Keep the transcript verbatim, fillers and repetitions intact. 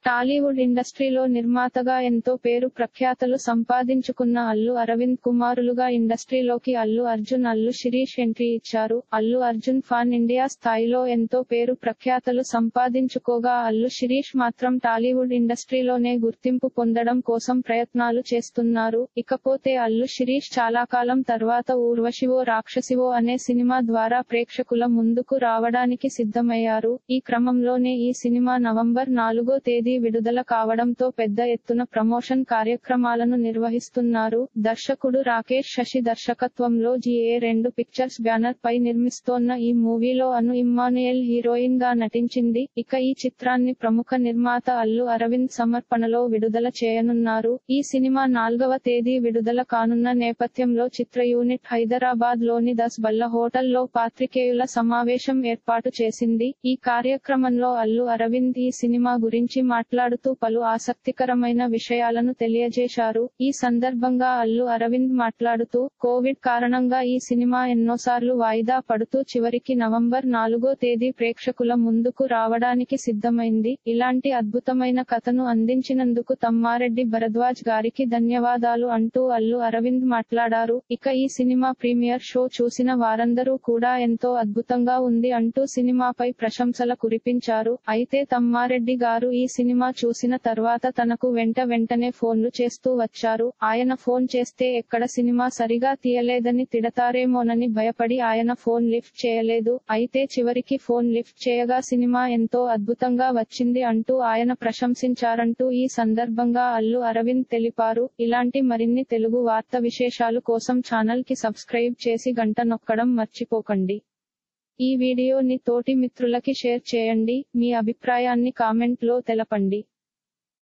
టాలీవుడ్ ఇండస్ట్రీలో నిర్మాతగా ఎంతో పేరు ప్రఖ్యాతలు సంపాదించుకున్న అల్లు అరవింద్ కుమారులుగా ఇండస్ట్రీలోకి అల్లు అర్జున్ అల్లు శిరీష్ ఎంట్రీ ఇచ్చారు. అల్లు అర్జున్ పాన్ ఇండియా స్థాయిలో ఎంతో పేరు ప్రఖ్యాతలు సంపాదించుకోగా అల్లు శిరీష్ మాత్రం టాలీవుడ్ ఇండస్ట్రీలోనే గుర్తింపు పొందడం కోసం ప్రయత్నాలు చేస్తున్నారు. ఇకపోతే అల్లు శిరీష్ చాలా కాలం తర్వాత ఊర్వశివో రాక్షసివో అనే సినిమా ద్వారా ప్రేక్షకుల ముందుకు రావడానికి సిద్ధమయ్యారు. ఈ క్రమంలోనే ఈ సినిమా నవంబర్ నాలుగో తేదీ విడుదల కావడంతో పెద్ద ఎత్తున ప్రమోషన్ కార్యక్రమాలను నిర్వహిస్తున్నారు. దర్శకుడు రాకేష్ శశి దర్శకత్వంలో జీ ఏ రెండు పిక్చర్స్ బ్యానర్ పై నిర్మిస్తోన్న ఈ మూవీలో అను ఇమ్మానుయేల్ హీరోయిన్ గా నటించింది. ఇక ఈ చిత్రాన్ని ప్రముఖ నిర్మాత అల్లు అరవింద్ సమర్పణలో విడుదల చేయనున్నారు. ఈ సినిమా నాల్గవ తేదీ విడుదల కానున్న నేపథ్యంలో చిత్ర యూనిట్ హైదరాబాద్ లోని దస్ బల్ల హోటల్లో పాత్రికేయుల సమావేశం ఏర్పాటు చేసింది. ఈ కార్యక్రమంలో అల్లు అరవింద్ ఈ సినిమా గురించి మాట్లాడుతూ పలు ఆసక్తికరమైన విషయాలను తెలియజేశారు. ఈ సందర్భంగా అల్లు అరవింద్ మాట్లాడుతూ కోవిడ్ కారణంగా ఈ సినిమా ఎన్నోసార్లు వాయిదా పడుతూ చివరికి నవంబర్ నాలుగో తేదీ ప్రేక్షకుల ముందుకు రావడానికి సిద్ధమైంది. ఇలాంటి అద్భుతమైన కథను అందించినందుకు తమ్మారెడ్డి భరద్వాజ్ గారికి ధన్యవాదాలు అంటూ అల్లు అరవింద్ మాట్లాడారు. ఇక ఈ సినిమా ప్రీమియర్ షో చూసిన వారందరూ కూడా ఎంతో అద్భుతంగా ఉంది అంటూ సినిమాపై ప్రశంసల కురిపించారు. అయితే తమ్మారెడ్డి గారు ఈ సినిమా చూసిన తర్వాత తనకు వెంట వెంటనే ఫోన్లు చేస్తూ వచ్చారు. ఆయన ఫోన్ చేస్తే ఎక్కడ సినిమా సరిగా తీయలేదని తిడతారేమోనని భయపడి ఆయన ఫోన్ లిఫ్ట్ చేయలేదు. అయితే చివరికి ఫోన్ లిఫ్ట్ చేయగా సినిమా ఎంతో అద్భుతంగా వచ్చింది అంటూ ఆయన ప్రశంసించారంటూ ఈ సందర్భంగా అల్లు అరవింద్ తెలిపారు. ఇలాంటి మరిన్ని తెలుగు వార్త విశేషాలు కోసం ఛానల్ కి సబ్స్క్రైబ్ చేసి గంట నొక్కడం మర్చిపోకండి. ఈ వీడియోని తోటి మిత్రులకి షేర్ చేయండి. మీ అభిప్రాయాన్ని కామెంట్ లో తెలపండి.